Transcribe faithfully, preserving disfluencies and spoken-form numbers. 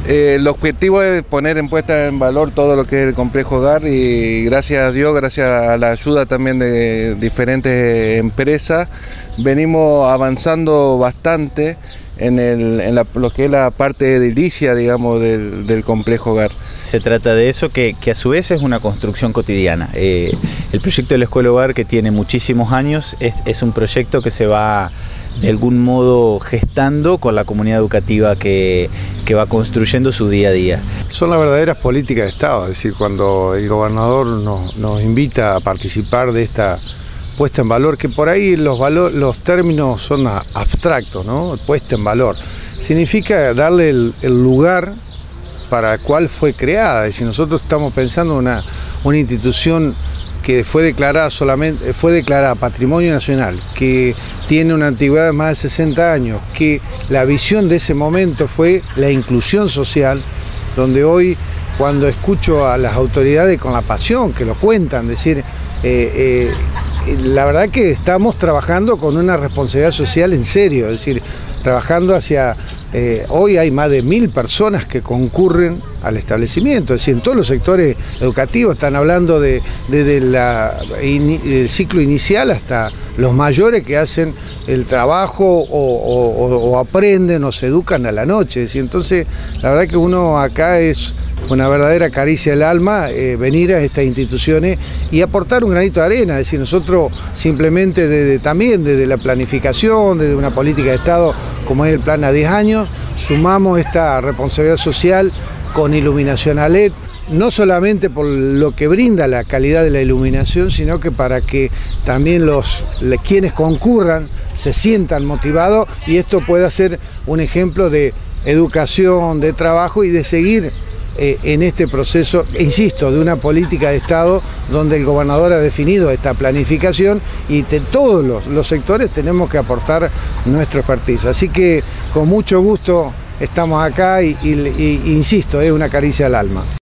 Eh, el objetivo es poner en puesta en valor todo lo que es el complejo hogar y gracias a Dios, gracias a la ayuda también de diferentes empresas, venimos avanzando bastante en, el, en la, lo que es la parte edilicia, digamos, del, del complejo hogar. Se trata de eso que, que a su vez es una construcción cotidiana. Eh, el proyecto de la Escuela Hogar, que tiene muchísimos años, es, es un proyecto que se va de algún modo gestando con la comunidad educativa que, que va construyendo su día a día. Son las verdaderas políticas de Estado, es decir, cuando el gobernador nos, nos invita a participar de esta puesta en valor, que por ahí los, valor, los términos son abstractos, ¿no? Puesta en valor. Significa darle el, el lugar para el cual fue creada. Es decir, nosotros estamos pensando en una, una institución que fue declarada solamente, fue declarada Patrimonio Nacional, que tiene una antigüedad de más de sesenta años, que la visión de ese momento fue la inclusión social, donde hoy cuando escucho a las autoridades con la pasión que lo cuentan, decir, eh, eh, la verdad que estamos trabajando con una responsabilidad social en serio, es decir, trabajando hacia, eh, hoy hay más de mil personas que concurren al establecimiento, es decir, en todos los sectores educativos, están hablando de, de, de la, in, del ciclo inicial hasta los mayores que hacen el trabajo o, o, o aprenden o se educan a la noche, es decir, entonces la verdad que uno acá es una verdadera caricia del alma eh, venir a estas instituciones y aportar un granito de arena, es decir, nosotros simplemente desde, también desde la planificación, desde una política de Estado como es el plan a diez años, sumamos esta responsabilidad social con iluminación a L E D, no solamente por lo que brinda la calidad de la iluminación, sino que para que también los quienes concurran se sientan motivados y esto pueda ser un ejemplo de educación, de trabajo y de seguir eh, en este proceso, insisto, de una política de Estado donde el gobernador ha definido esta planificación y de todos los, los sectores tenemos que aportar nuestro expertise. Así que con mucho gusto estamos acá y, y, y insisto, es una caricia al alma.